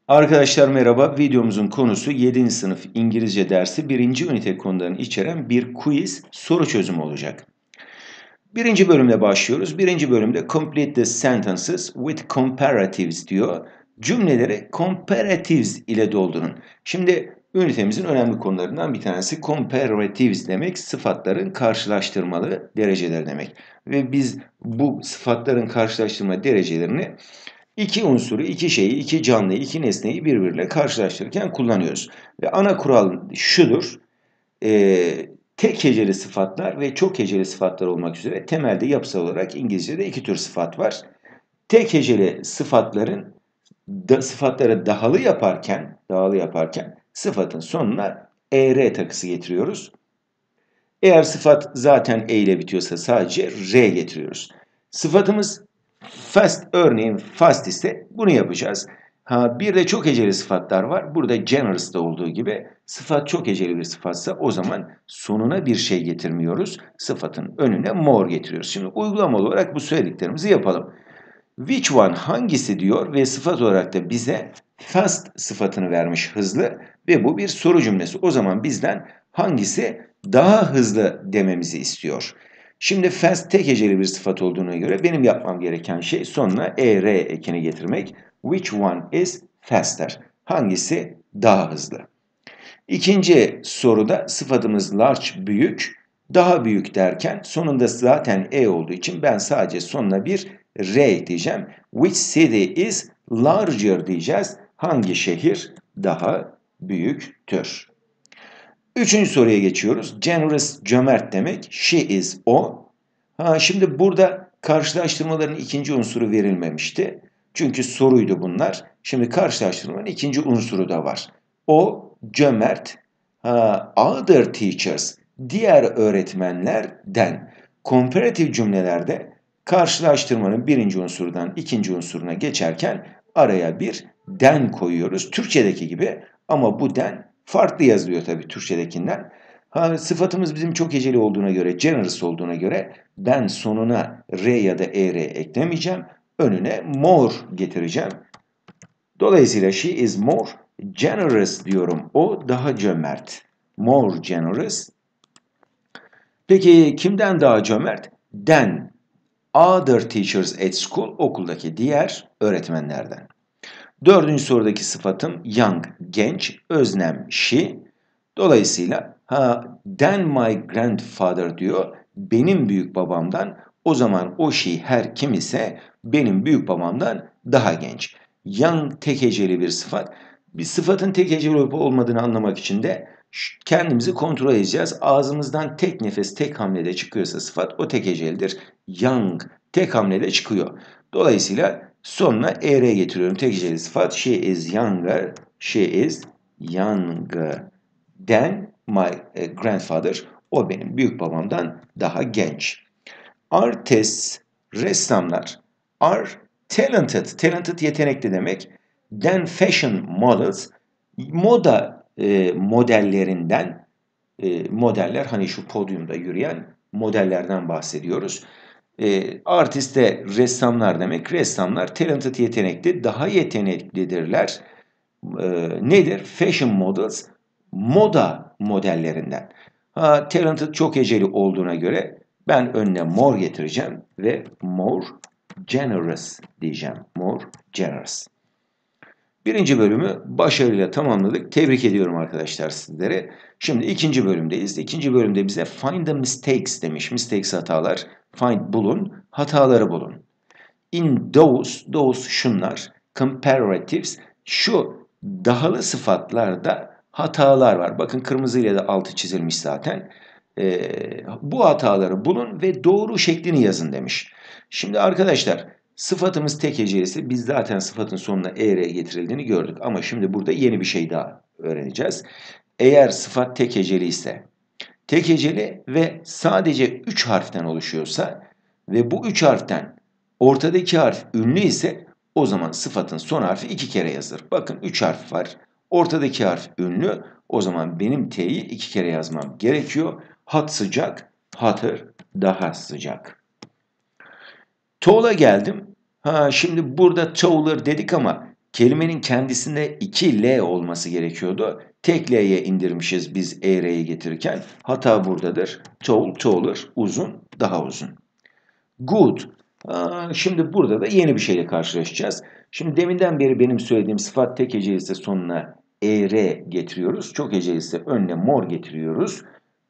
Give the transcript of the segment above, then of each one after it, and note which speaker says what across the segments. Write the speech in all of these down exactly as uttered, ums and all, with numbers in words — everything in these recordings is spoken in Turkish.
Speaker 1: Arkadaşlar merhaba. Videomuzun konusu yedinci sınıf İngilizce dersi birinci ünite konularını içeren bir quiz soru çözümü olacak. Birinci bölümle başlıyoruz. Birinci bölümde complete the sentences with comparatives diyor. Cümleleri comparatives ile doldurun. Şimdi ünitemizin önemli konularından bir tanesi comparatives demek sıfatların karşılaştırmalı dereceleri demek. Ve biz bu sıfatların karşılaştırma derecelerini İki unsuru, iki şeyi, iki canlıyı, iki nesneyi birbiriyle karşılaştırırken kullanıyoruz. Ve ana kural şudur, e, tek heceli sıfatlar ve çok heceli sıfatlar olmak üzere temelde yapısal olarak İngilizce'de iki tür sıfat var. Tek heceli sıfatların da, sıfatları dahalı yaparken, dahalı yaparken sıfatın sonuna er takısı getiriyoruz. Eğer sıfat zaten e ile bitiyorsa sadece r getiriyoruz. Sıfatımız fast, örneğin fast ise bunu yapacağız. Ha, bir de çok heceli sıfatlar var. Burada generous'ta olduğu gibi sıfat çok heceli bir sıfatsa o zaman sonuna bir şey getirmiyoruz. Sıfatın önüne more getiriyoruz. Şimdi uygulamalı olarak bu söylediklerimizi yapalım. Which one hangisi diyor ve sıfat olarak da bize fast sıfatını vermiş hızlı ve bu bir soru cümlesi. O zaman bizden hangisi daha hızlı dememizi istiyor. Şimdi fast tek heceli bir sıfat olduğuna göre benim yapmam gereken şey sonuna er ekini getirmek. Which one is faster? Hangisi daha hızlı? İkinci soruda sıfatımız large büyük, daha büyük derken sonunda zaten e olduğu için ben sadece sonuna bir r ekleyeceğim. Which city is larger diyeceğiz. Hangi şehir daha büyüktür? Üçüncü soruya geçiyoruz. Generous cömert demek. She is o. Ha, şimdi burada karşılaştırmaların ikinci unsuru verilmemişti. Çünkü soruydu bunlar. Şimdi karşılaştırmanın ikinci unsuru da var. O cömert. Ha, other teachers diğer öğretmenlerden. Komparatif cümlelerde karşılaştırmanın birinci unsurdan ikinci unsuruna geçerken araya bir den koyuyoruz. Türkçedeki gibi ama bu den farklı yazılıyor tabii Türkçedekinden. Ha, sıfatımız bizim çok heceli olduğuna göre, generous olduğuna göre ben sonuna r ya da er eklemeyeceğim. Önüne more getireceğim. Dolayısıyla she is more generous diyorum. O daha cömert. More generous. Peki kimden daha cömert? Than other teachers at school. Okuldaki diğer öğretmenlerden. Dördüncü sorudaki sıfatım young, genç, öznem she. Dolayısıyla ha, than my grandfather diyor. Benim büyük babamdan. O zaman o she her kim ise benim büyük babamdan daha genç. Young tek heceli bir sıfat. Bir sıfatın tek heceli olup olmadığını anlamak için de kendimizi kontrol edeceğiz. Ağzımızdan tek nefes tek hamlede çıkıyorsa sıfat o tek hecelidir. Young tek hamlede çıkıyor. Dolayısıyla sonuna er getiriyorum. Tek heceli sıfat. She is younger. She is younger than my grandfather. O benim büyük babamdan daha genç. Artists, ressamlar are talented. Talented yetenekli demek. Than fashion models, moda e, modellerinden, e, modeller hani şu podyumda yürüyen modellerden bahsediyoruz. E, artist de ressamlar demek. Ressamlar talented yetenekli, daha yeteneklidirler. E, nedir? Fashion models, moda modellerinden. Ha, talented çok heceli olduğuna göre ben önüne more getireceğim ve more generous diyeceğim. More generous. Birinci bölümü başarıyla tamamladık. Tebrik ediyorum arkadaşlar sizlere. Şimdi ikinci bölümdeyiz. İkinci bölümde bize find the mistakes demiş. Mistakes hatalar. Find bulun. Hataları bulun. In those, those şunlar. Comparatives. Şu dahalı sıfatlarda hatalar var. Bakın kırmızıyla da altı çizilmiş zaten. Ee, bu hataları bulun ve doğru şeklini yazın demiş. Şimdi arkadaşlar sıfatımız tek hecelisi. Biz zaten sıfatın sonuna er getirildiğini gördük. Ama şimdi burada yeni bir şey daha öğreneceğiz. Eğer sıfat tek heceli ise, tek heceli ve sadece üç harften oluşuyorsa ve bu üç harften ortadaki harf ünlü ise o zaman sıfatın son harfi iki kere yazılır. Bakın üç harf var. Ortadaki harf ünlü. O zaman benim t'yi iki kere yazmam gerekiyor. Hot sıcak, hotter daha sıcak. Tall'a geldim. Ha, şimdi burada taller dedik ama Kelimenin kendisinde iki L olması gerekiyordu. Tek L'ye indirmişiz biz E-R'yi getirirken. Hata buradadır. Tall, taller, uzun, daha uzun. Good. Aa, şimdi burada da yeni bir şeyle karşılaşacağız. Şimdi deminden beri benim söylediğim sıfat tek hece ise sonuna er getiriyoruz. Çok hece ise önüne more getiriyoruz.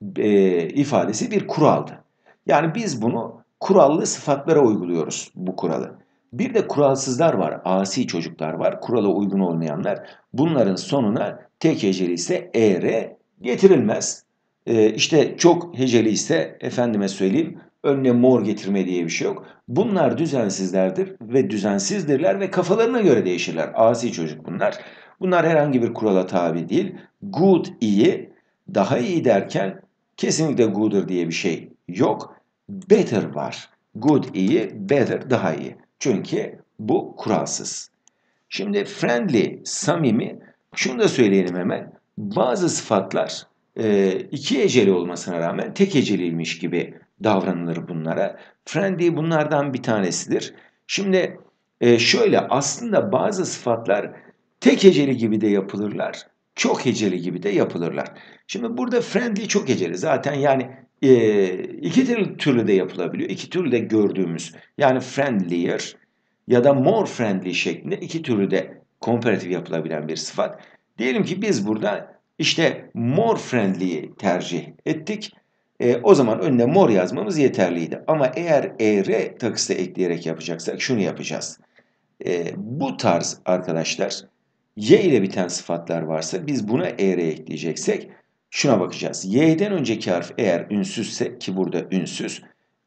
Speaker 1: E, ifadesi bir kuraldı. Yani biz bunu kurallı sıfatlara uyguluyoruz bu kuralı. Bir de kuralsızlar var, asi çocuklar var, kurala uygun olmayanlar. Bunların sonuna tek heceli ise er getirilmez. E, işte çok heceli ise efendime söyleyeyim önüne more getirme diye bir şey yok. Bunlar düzensizlerdir ve düzensizdirler ve kafalarına göre değişirler. Asi çocuk bunlar. Bunlar herhangi bir kurala tabi değil. Good iyi, daha iyi derken kesinlikle good'er diye bir şey yok. Better var. Good iyi, better daha iyi. Çünkü bu kuralsız. Şimdi friendly, samimi, şunu da söyleyelim hemen. Bazı sıfatlar e, iki heceli olmasına rağmen tek heceliymiş gibi davranılır bunlara. Friendly bunlardan bir tanesidir. Şimdi e, şöyle aslında bazı sıfatlar tek heceli gibi de yapılırlar. Çok heceli gibi de yapılırlar. Şimdi burada friendly çok heceli. Zaten yani e, iki türlü, türlü de yapılabiliyor. İki türlü de gördüğümüz. Yani friendlier ya da more friendly şeklinde iki türlü de komparatif yapılabilen bir sıfat. Diyelim ki biz burada işte more friendly'yi tercih ettik. E, o zaman önüne more yazmamız yeterliydi. Ama eğer er takısı ekleyerek yapacaksak şunu yapacağız. E, bu tarz arkadaşlar y ile biten sıfatlar varsa biz buna er ekleyeceksek şuna bakacağız. Y'den önceki harf eğer ünsüzse ki burada ünsüz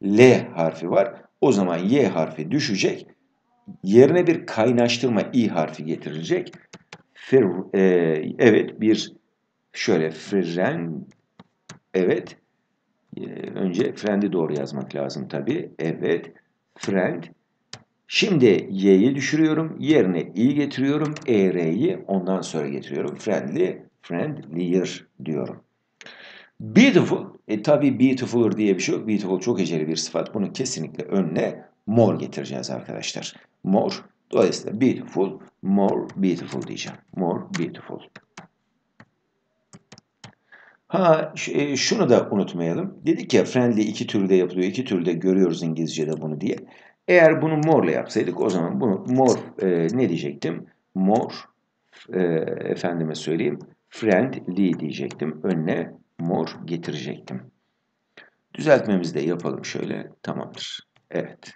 Speaker 1: L harfi var. O zaman y harfi düşecek. Yerine bir kaynaştırma i harfi getirilecek. Fir, e, evet bir şöyle fren evet e, önce friend'i doğru yazmak lazım tabi. Evet friend. Şimdi y'yi düşürüyorum. Yerine i getiriyorum. er'yi ondan sonra getiriyorum. Friendly, friendlier diyorum. Beautiful. E tabi beautiful'ur diye bir şey yok. Beautiful çok heceli bir sıfat. Bunu kesinlikle önüne more getireceğiz arkadaşlar. More. Dolayısıyla beautiful, more beautiful diyeceğim. More beautiful. Ha e, şunu da unutmayalım. Dedik ya friendly iki türlü yapılıyor. İki türlü görüyoruz İngilizce'de bunu diye. Eğer bunu more ile yapsaydık o zaman bunu more e, ne diyecektim? More e, efendime söyleyeyim friendly diyecektim. Önüne more getirecektim. Düzeltmemizi de yapalım şöyle. Tamamdır. Evet.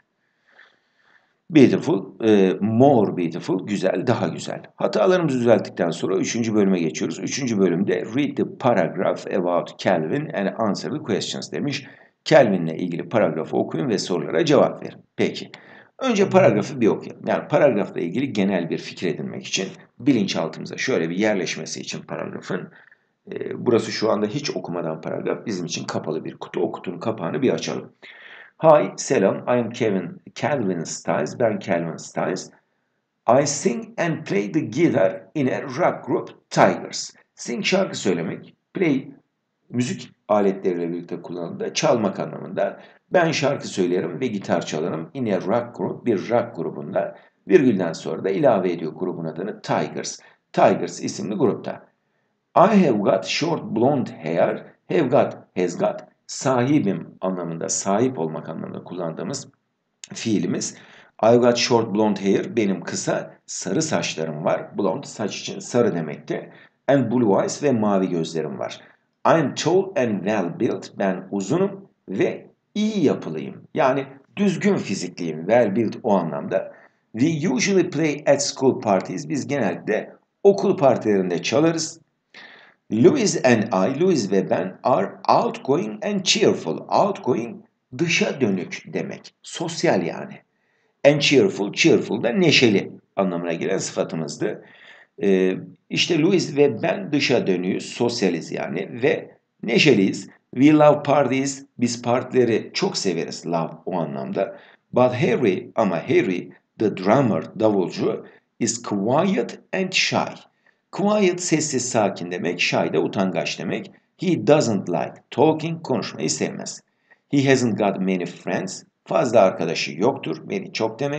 Speaker 1: Beautiful, e, more beautiful, güzel, daha güzel. Hatalarımızı düzelttikten sonra üçüncü bölüme geçiyoruz. Üçüncü bölümde read the paragraph about Calvin and answer the questions demiş. Calvin'le ilgili paragrafı okuyun ve sorulara cevap verin. Peki. Önce paragrafı bir okuyalım. Yani paragrafla ilgili genel bir fikir edinmek için bilinçaltımıza şöyle bir yerleşmesi için paragrafın. E, burası şu anda hiç okumadan paragraf bizim için kapalı bir kutu. O kutunun kapağını bir açalım. Hi, selam. I am Kevin, Calvin Styles. Ben Calvin Styles. I sing and play the guitar in a rock group Tigers. Sing şarkı söylemek, play müzik aletleriyle birlikte kullanıldığı çalmak anlamında. Ben şarkı söylerim ve gitar çalarım in a rock group, bir rock grubunda. Virgülden sonra da ilave ediyor grubun adını Tigers. Tigers isimli grupta. I have got short blonde hair. Have got, has got sahibim anlamında, sahip olmak anlamında kullandığımız fiilimiz. I've got short blonde hair, benim kısa sarı saçlarım var. Blonde saç için sarı demekti. And blue eyes ve mavi gözlerim var. I'm tall and well built, ben uzunum ve iyi yapılıyım. Yani düzgün fizikliyim, well built o anlamda. We usually play at school parties, biz genellikle okul partilerinde çalarız. Louis and I, Louis ve ben are outgoing and cheerful. Outgoing dışa dönük demek. Sosyal yani. And cheerful, cheerful da neşeli anlamına gelen sıfatımızdı. Ee, işte Louis ve ben dışa dönüyüz, sosyaliz yani ve neşeliyiz. We love parties, biz partileri çok severiz, love o anlamda. But Harry, ama Harry, the drummer, davulcu, is quiet and shy. Quiet sessiz sakin demek, shy de utangaç demek. He doesn't like talking, konuşmayı sevmez. He hasn't got many friends, fazla arkadaşı yoktur, many çok demek.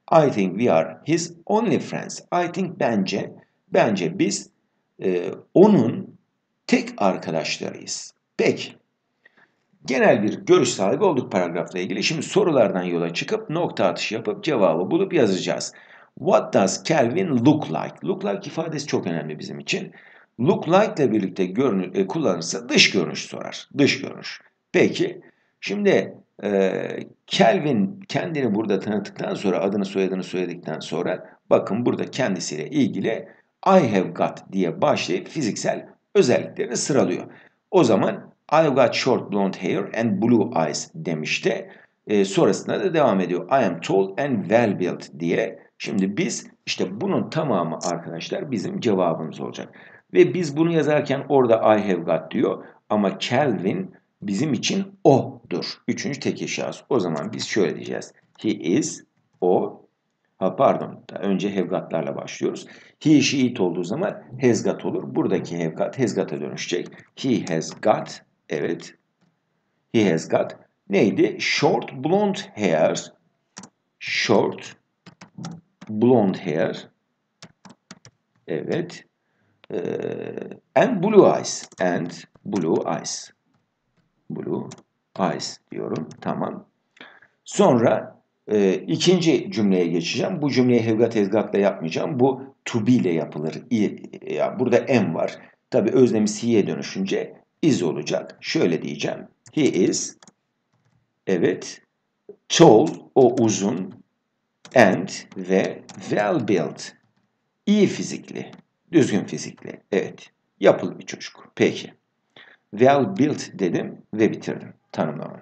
Speaker 1: I think we are his only friends. I think bence, bence biz e, onun tek arkadaşlarıyız. Peki. Genel bir görüş sahibi olduk paragrafla ilgili. Şimdi sorulardan yola çıkıp nokta atışı yapıp cevabı bulup yazacağız. What does Kelvin look like? Look like ifadesi çok önemli bizim için. Look like ile birlikte görünü, e, kullanırsa dış görünüş sorar. Dış görünüş. Peki. Şimdi e, Kelvin kendini burada tanıttıktan sonra, adını soyadını söyledikten sonra bakın burada kendisiyle ilgili I have got diye başlayıp fiziksel özelliklerini sıralıyor. O zaman I've got short blonde hair and blue eyes demişti. E, sonrasında da devam ediyor. I am tall and well built diye. Şimdi biz işte bunun tamamı arkadaşlar bizim cevabımız olacak. Ve biz bunu yazarken orada I have got diyor. Ama Kelvin bizim için o'dur. Üçüncü tekil şahıs. O zaman biz şöyle diyeceğiz. He is, o. Ha pardon, önce have got'larla başlıyoruz. He, she, it olduğu zaman has got olur. Buradaki have got, has got'a dönüşecek. He has got, evet. He has got neydi? Short blonde hair. Short blonde hair. Evet. Ee, and blue eyes. And blue eyes. Blue eyes diyorum. Tamam. Sonra e, ikinci cümleye geçeceğim. Bu cümleyi have got, has got'la yapmayacağım. Bu to be ile yapılır. Yani burada am var. Tabi özlemi c'ye dönüşünce is olacak. Şöyle diyeceğim. He is, evet, tall, o uzun, and ve well built, iyi fizikli, düzgün fizikli. Evet, yapılı bir çocuk. Peki. Well built dedim ve bitirdim tanımlamamı.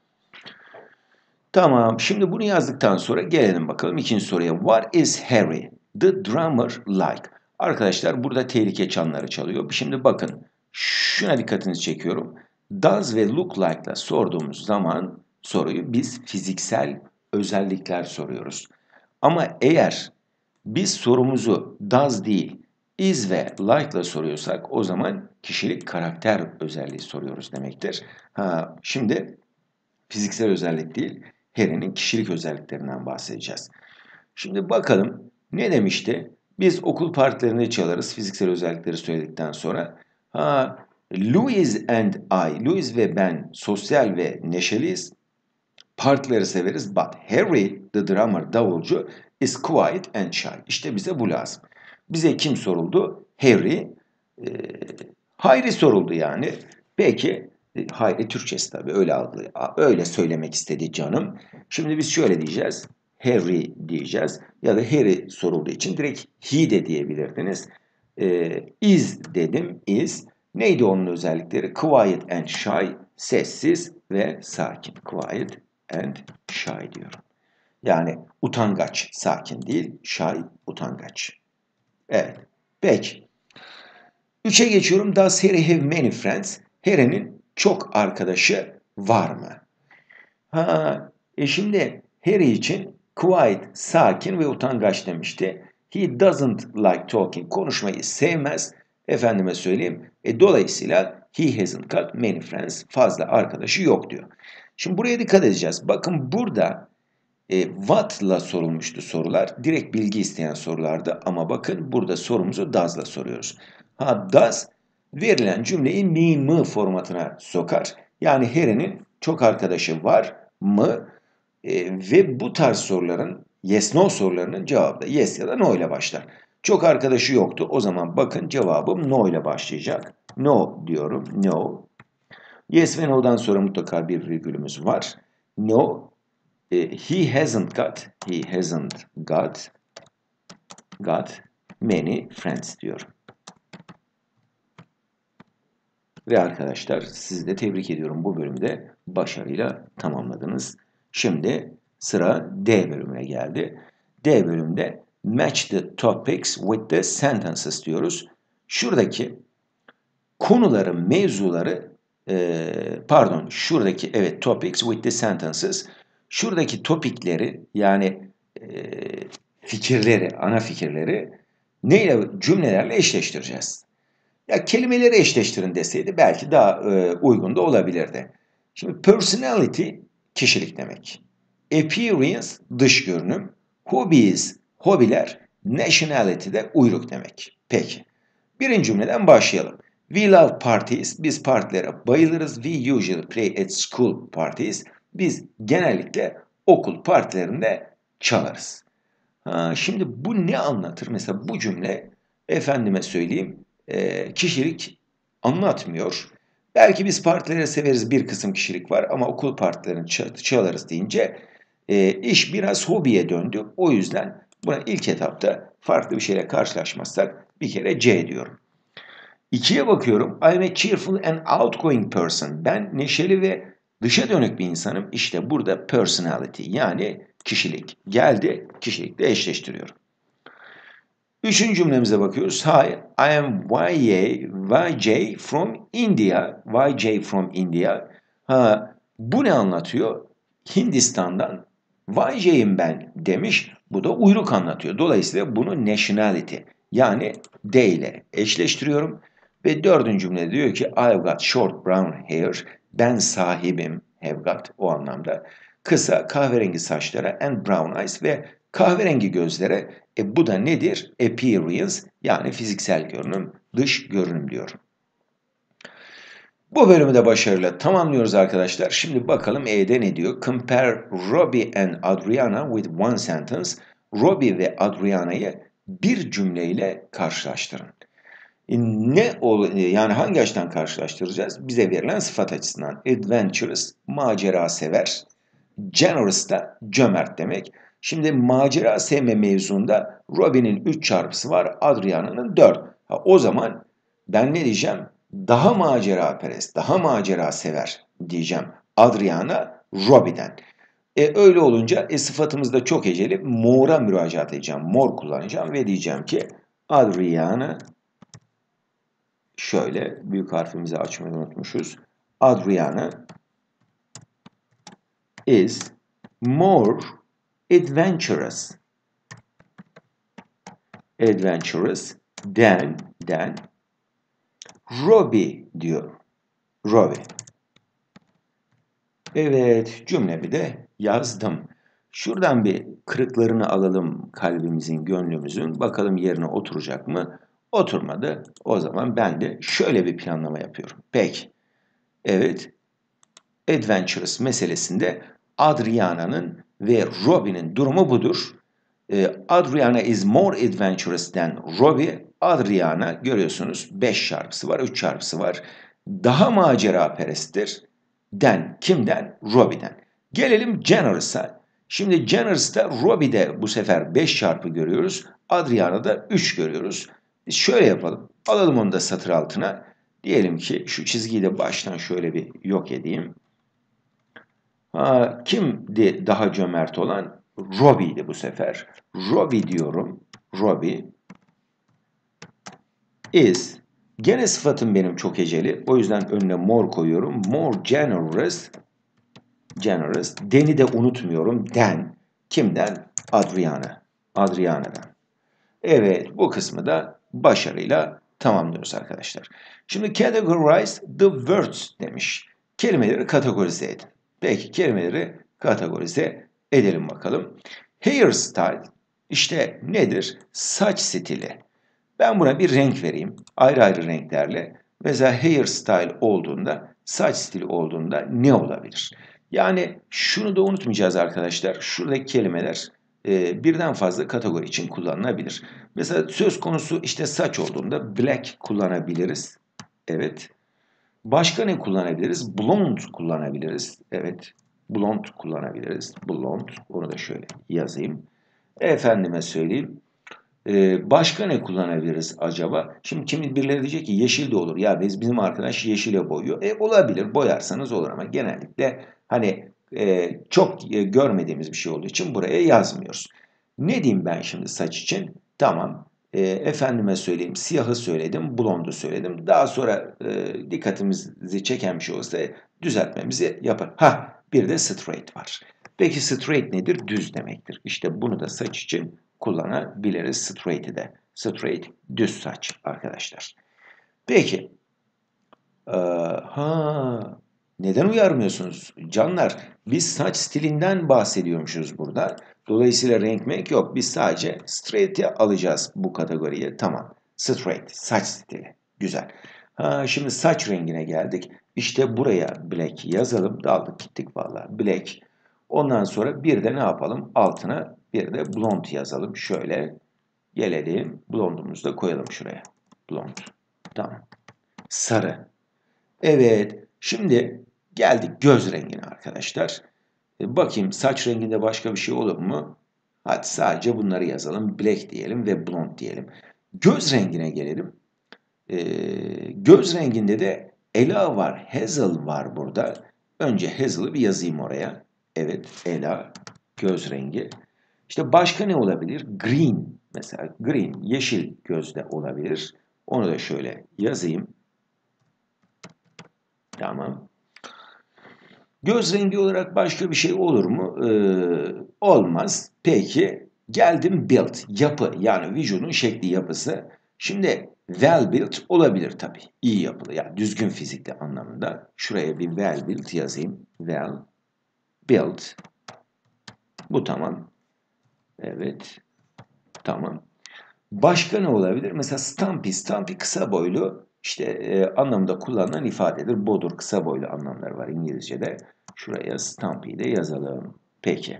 Speaker 1: Tamam, şimdi bunu yazdıktan sonra gelelim bakalım ikinci soruya. What is Harry, the drummer, like? Arkadaşlar burada tehlike çanları çalıyor. Şimdi bakın, şuna dikkatinizi çekiyorum. Does ve look like'la sorduğumuz zaman soruyu biz fiziksel özellikler soruyoruz. Ama eğer biz sorumuzu does değil, is ve like'la soruyorsak o zaman kişilik karakter özelliği soruyoruz demektir. Ha, şimdi fiziksel özellik değil, Harry'nin kişilik özelliklerinden bahsedeceğiz. Şimdi bakalım ne demişti? Biz okul partilerinde çalarız fiziksel özellikleri söyledikten sonra. Ha, Louis and I, Louis ve ben sosyal ve neşeliyiz. Partileri severiz. But Harry, the drummer, davulcu, is quiet and shy. İşte bize bu lazım. Bize kim soruldu? Harry. E, Hayri soruldu yani. Peki, e, Hayri Türkçesi tabii öyle algılıyor. Öyle söylemek istedi canım. Şimdi biz şöyle diyeceğiz. Harry diyeceğiz. Ya da Harry sorulduğu için direkt he de diyebilirdiniz. E, is dedim. Is. Neydi onun özellikleri? Quiet and shy. Sessiz ve sakin. Quiet and shy diyorum. Yani utangaç, sakin değil. Shy, utangaç. Evet. Peki. Üçe geçiyorum. Does Harry have many friends? Harry'nin çok arkadaşı var mı? Ha, e şimdi Harry için quiet, sakin ve utangaç demişti. He doesn't like talking. Konuşmayı sevmez. Efendime söyleyeyim. E, dolayısıyla he hasn't got many friends. Fazla arkadaşı yok diyor. Şimdi buraya dikkat edeceğiz. Bakın burada e, what'la sorulmuştu sorular. Direkt bilgi isteyen sorulardı. Ama bakın burada sorumuzu does'la soruyoruz. Ha, does verilen cümleyi me, mı formatına sokar. Yani Harry'nin çok arkadaşı var mı? E, ve bu tarz soruların yes no sorularının cevabı da yes ya da no ile başlar. Çok arkadaşı yoktu. O zaman bakın cevabım no ile başlayacak. No diyorum. No. Yes ve no'dan sonra mutlaka bir virgülümüz var. No. E, he hasn't got. He hasn't got. Got many friends diyorum. Ve arkadaşlar sizi de tebrik ediyorum. Bu bölümde başarıyla tamamladınız. Şimdi sıra D bölümüne geldi. D bölümde match the topics with the sentences diyoruz. Şuradaki konuları, mevzuları e, pardon şuradaki evet topics with the sentences şuradaki topikleri yani e, fikirleri, ana fikirleri neyle cümlelerle eşleştireceğiz. Ya kelimeleri eşleştirin deseydi belki daha e, uygun da olabilirdi. Şimdi personality kişilik demek. Appearance dış görünüm. Hobbies, hobiler, nationality de uyruk demek. Peki. Birinci cümleden başlayalım. We love parties. Biz partilere bayılırız. We usually play at school parties. Biz genellikle okul partilerinde çalarız. Ha, şimdi bu ne anlatır? Mesela bu cümle efendime söyleyeyim e, kişilik anlatmıyor. Belki biz partileri severiz, bir kısım kişilik var ama okul partilerini çalarız deyince e, iş biraz hobiye döndü. O yüzden buna ilk etapta farklı bir şeyle karşılaşmazsak bir kere C diyorum. İkiye bakıyorum. I'm a cheerful and outgoing person. Ben neşeli ve dışa dönük bir insanım. İşte burada personality yani kişilik. Geldi, kişilikle eşleştiriyorum. Üçüncü cümlemize bakıyoruz. Hi, I am Y J from India. Y J from India. Ha, bu ne anlatıyor? Hindistan'dan Y J'im ben demiş. Bu da uyruk anlatıyor. Dolayısıyla bunu nationality yani D ile eşleştiriyorum. Ve dördüncü cümlede diyor ki I've got short brown hair. Ben sahibim. Have got o anlamda. Kısa kahverengi saçlara and brown eyes ve kahverengi gözlere. E bu da nedir? Appearance yani fiziksel görünüm, dış görünüm diyorum. Bu bölümü de başarıyla tamamlıyoruz arkadaşlar. Şimdi bakalım E'de ne diyor? Compare Robbie and Adriana with one sentence. Robbie ve Adriana'yı bir cümleyle karşılaştırın. E ne ol yani hangi açıdan karşılaştıracağız? Bize verilen sıfat açısından. Adventurous, macera sever. Generous da cömert demek. Şimdi macera sevme mevzunda Robin'in üç çarpısı var, Adriana'nın dört. Ha, o zaman ben ne diyeceğim? Daha macera perest, daha macera sever diyeceğim. Adriana Robin'den. E, öyle olunca e, sıfatımız da çok heceli. More'a müracaat edeceğim. More kullanacağım ve diyeceğim ki Adriana şöyle büyük harfimizi açmayı unutmuşuz. Adriana is more adventurous. Adventurous than than Robbie diyor. Robbie. Evet, cümlemi de yazdım. Şuradan bir kırıklarını alalım kalbimizin, gönlümüzün. Bakalım yerine oturacak mı? Oturmadı. O zaman ben de şöyle bir planlama yapıyorum. Peki. Evet. Adventurous meselesinde Adriana'nın ve Robbie'nin durumu budur. Adriana is more adventurous than Robbie. Adriana görüyorsunuz beş çarpısı var, üç çarpısı var. Daha macera peresttir. Den kimden? Robbie'den. Gelelim Generous'a. Şimdi Generous'ta Robbie'de bu sefer beş çarpı görüyoruz. Adriana'da üç görüyoruz. Biz şöyle yapalım. Alalım onu da satır altına. Diyelim ki şu çizgiyi de baştan şöyle bir yok edeyim. Ha, kimdi daha cömert olan? Robbie'ydi bu sefer. Robbie diyorum. Robbie is. Gene sıfatım benim çok heceli. O yüzden önüne more koyuyorum. More generous. Generous. Den'i de unutmuyorum. Den. Kimden? Adriana. Adriana'dan. Evet, bu kısmı da başarıyla tamamlıyoruz arkadaşlar. Şimdi categorize the words demiş. Kelimeleri kategorize edin. Peki kelimeleri kategorize edelim bakalım. Hairstyle işte nedir? Saç stili. Ben buna bir renk vereyim. Ayrı ayrı renklerle. Mesela hairstyle olduğunda, saç stili olduğunda ne olabilir? Yani şunu da unutmayacağız arkadaşlar. Şuradaki kelimeler e, birden fazla kategori için kullanılabilir. Mesela söz konusu işte saç olduğunda black kullanabiliriz. Evet. Başka ne kullanabiliriz? Blonde kullanabiliriz. Evet. Blonde kullanabiliriz. Blonde. Onu da şöyle yazayım. Efendime söyleyeyim. Ee, başka ne kullanabiliriz acaba? Şimdi kimi birileri diyecek ki yeşil de olur. Ya biz bizim arkadaş yeşile boyuyor. E olabilir. Boyarsanız olur ama genellikle hani e, çok e, görmediğimiz bir şey olduğu için buraya yazmıyoruz. Ne diyeyim ben şimdi saç için? Tamam. E, efendime söyleyeyim siyahı söyledim, blondu söyledim. Daha sonra e, dikkatimizi çeken bir şey olursa düzeltmemizi yapar. Ha, bir de straight var. Peki straight nedir? Düz demektir. İşte bunu da saç için kullanabiliriz. Straight'i de. Straight düz saç arkadaşlar. Peki. Ee, ha Neden uyarmıyorsunuz? Canlar, biz saç stilinden bahsediyormuşuz burada. Dolayısıyla renk menk yok. Biz sadece straight'i alacağız bu kategoriye. Tamam. Straight, saç stili. Güzel. Ha, şimdi saç rengine geldik. İşte buraya black yazalım. Daldık gittik vallahi. Black. Ondan sonra bir de ne yapalım? Altına bir de blond yazalım. Şöyle gelelim. Blondumuzu da koyalım şuraya. Blond. Tamam. Sarı. Evet. Şimdi geldik göz rengine arkadaşlar. E, bakayım saç renginde başka bir şey olur mu? Hadi sadece bunları yazalım. Black diyelim ve blond diyelim. Göz rengine gelelim. E, göz renginde de Ela var, Hazel var burada. Önce Hazel'ı bir yazayım oraya. Evet, Ela göz rengi. İşte başka ne olabilir? Green mesela. Green, yeşil gözde olabilir. Onu da şöyle yazayım. Tamam. Göz rengi olarak başka bir şey olur mu? Ee, olmaz. Peki geldim build, yapı yani vücudun şekli yapısı. Şimdi well built olabilir tabii. İyi yapılı yani düzgün fizikli anlamında. Şuraya bir well built yazayım. Well built. Bu tamam. Evet. Tamam. Başka ne olabilir? Mesela stumpy. Stumpy kısa boylu işte e, anlamda kullanılan ifadedir. Bodur, kısa boylu anlamları var İngilizce'de. Şuraya stumpy'yi de yazalım. Peki.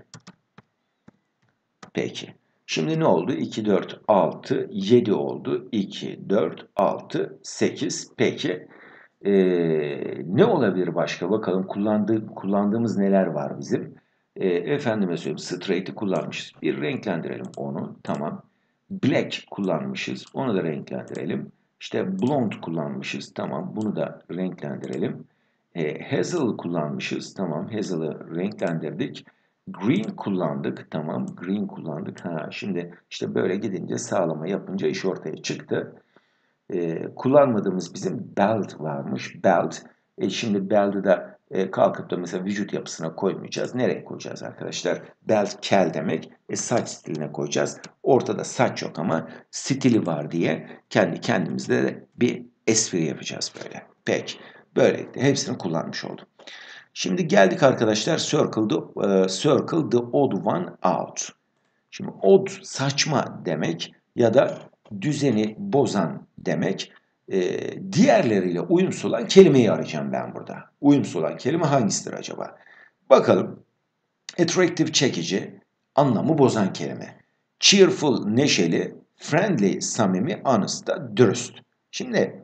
Speaker 1: Peki. Şimdi ne oldu? iki, dört, altı, yedi oldu. iki, dört, altı, sekiz. Peki. Ee, ne olabilir başka? Bakalım kullandığı, kullandığımız neler var bizim? Ee, efendime söyleyeyim straight'i kullanmışız. Bir renklendirelim onu. Tamam. Black kullanmışız. Onu da renklendirelim. İşte blond kullanmışız. Tamam. Bunu da renklendirelim. E, Hazel kullanmışız. Tamam. Hazel'ı renklendirdik. Green kullandık. Tamam. Green kullandık. Ha, şimdi işte böyle gidince sağlama yapınca iş ortaya çıktı. E, kullanmadığımız bizim belt varmış. Belt. E, şimdi belt'i de e, kalkıp da mesela vücut yapısına koymayacağız. Nereye koyacağız arkadaşlar? Belt kel demek. E, saç stiline koyacağız. Ortada saç yok ama stili var diye kendi kendimizde de bir espri yapacağız böyle. Peki. Böylelikle hepsini kullanmış oldum. Şimdi geldik arkadaşlar circle the, uh, circle the odd one out. Şimdi odd saçma demek ya da düzeni bozan demek. Ee, diğerleriyle uyumsuz olan kelimeyi arayacağım ben burada. Uyumsuz olan kelime hangisidir acaba? Bakalım. Attractive çekici, anlamı bozan kelime. Cheerful neşeli, friendly samimi, honest da dürüst. Şimdi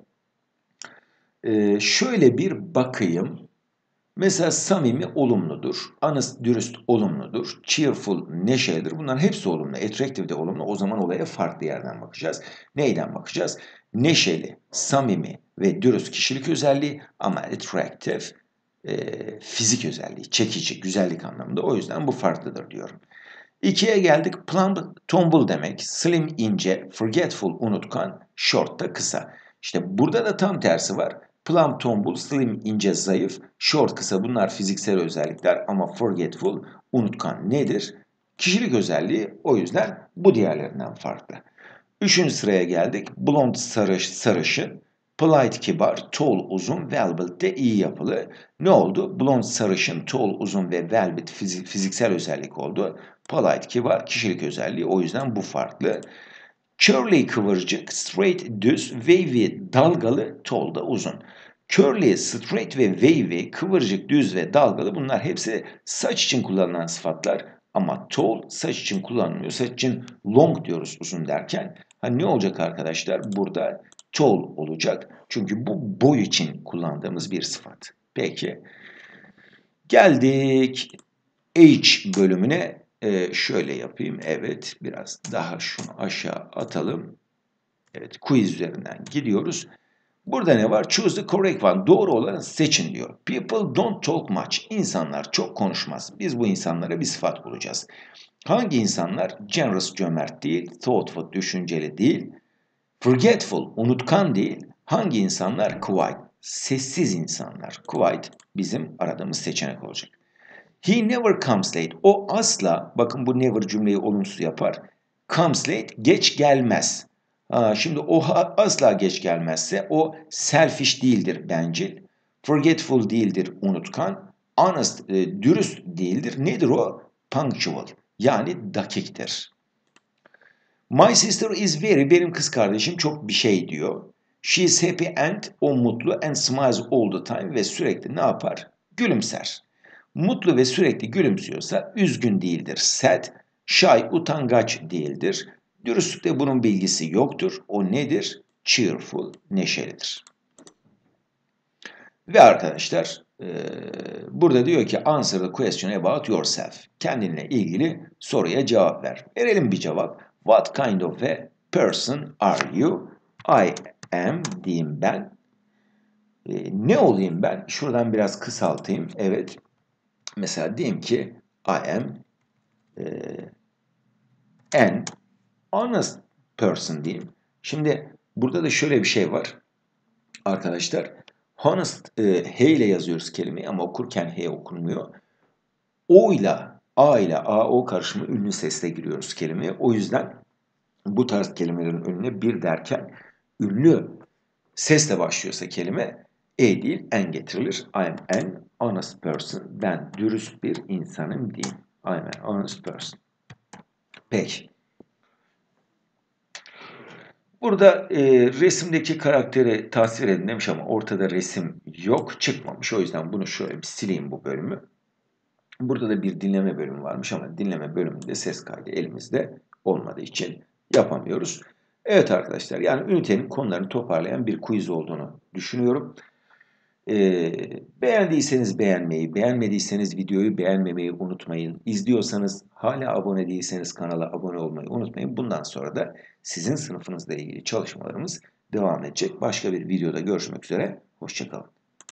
Speaker 1: e, şöyle bir bakayım. Mesela samimi olumludur, honest dürüst olumludur, cheerful neşelidir. Bunların hepsi olumlu, attractive de olumlu. O zaman olaya farklı yerden bakacağız. Neyden bakacağız? Neşeli, samimi ve dürüst kişilik özelliği ama attractive e, fizik özelliği, çekici, güzellik anlamında. O yüzden bu farklıdır diyorum. İkiye geldik. Plump, tombul demek. Slim, ince, forgetful, unutkan, short da kısa. İşte burada da tam tersi var. Plump, tombul, slim, ince, zayıf, short, kısa bunlar fiziksel özellikler ama forgetful, unutkan nedir? Kişilik özelliği o yüzden bu diğerlerinden farklı. Üçüncü sıraya geldik. Blond sarış, sarışın, polite kibar, tall uzun, velvet de iyi yapılı. Ne oldu? Blond sarışın, tall uzun ve velvet fizik, fiziksel özellik oldu. Polite kibar kişilik özelliği o yüzden bu farklı. Curly kıvırcık, straight düz, wavy dalgalı, tall da uzun. Curly, straight ve wavy, kıvırcık, düz ve dalgalı bunlar hepsi saç için kullanılan sıfatlar. Ama tall saç için kullanılmıyor. Saç için long diyoruz uzun derken. Ha, ne olacak arkadaşlar? Burada tall olacak. Çünkü bu boy için kullandığımız bir sıfat. Peki. Geldik age bölümüne. Ee, şöyle yapayım. Evet. Biraz daha şunu aşağı atalım. Evet. Quiz üzerinden gidiyoruz. Burada ne var? Choose the correct one. Doğru olanı seçin diyor. People don't talk much. İnsanlar çok konuşmaz. Biz bu insanlara bir sıfat bulacağız. Hangi insanlar? Generous, cömert değil. Thoughtful, düşünceli değil. Forgetful, unutkan değil. Hangi insanlar? Quiet, sessiz insanlar. Quiet bizim aradığımız seçenek olacak. He never comes late. O asla, bakın bu never cümleyi olumsuz yapar. Comes late, geç gelmez. Ha, şimdi o asla geç gelmezse o selfish değildir, bencil. Forgetful değildir, unutkan. Honest, e, dürüst değildir. Nedir o? Punctual, yani dakiktir. My sister is very, benim kız kardeşim çok bir şey diyor. She is happy and, o mutlu, and smiles all the time, ve sürekli ne yapar? Gülümser. Mutlu ve sürekli gülümsüyorsa üzgün değildir, sad. Shy, utangaç değildir. Dürüstlükte bunun bilgisi yoktur. O nedir? Cheerful, neşelidir. Ve arkadaşlar e, burada diyor ki answer the question about yourself. Kendinle ilgili soruya cevap ver. Verelim bir cevap. What kind of a person are you? I am diyeyim ben. E, ne olayım ben? Şuradan biraz kısaltayım. Evet. Mesela diyeyim ki I am e, an honest person diyeyim. Şimdi burada da şöyle bir şey var. Arkadaşlar honest, e, H ile yazıyoruz kelimeyi ama okurken H okunmuyor. O ile A ile A O karışımı ünlü sesle giriyoruz kelimeye. O yüzden bu tarz kelimelerin önüne bir derken ünlü sesle başlıyorsa kelime E değil en getirilir. I am an honest person. Ben dürüst bir insanım diyeyim. I am an honest person. Peki. Burada e, resimdeki karakteri tasvir edin demiş ama ortada resim yok, çıkmamış. O yüzden bunu şöyle bir sileyim bu bölümü. Burada da bir dinleme bölümü varmış ama dinleme bölümünde ses kaydı elimizde olmadığı için yapamıyoruz. Evet arkadaşlar, yani ünitenin konularını toparlayan bir quiz olduğunu düşünüyorum. Ee, beğendiyseniz beğenmeyi, beğenmediyseniz videoyu beğenmemeyi unutmayın. İzliyorsanız hala abone değilseniz kanala abone olmayı unutmayın. Bundan sonra da sizin sınıfınızla ilgili çalışmalarımız devam edecek. Başka bir videoda görüşmek üzere. Hoşça kalın.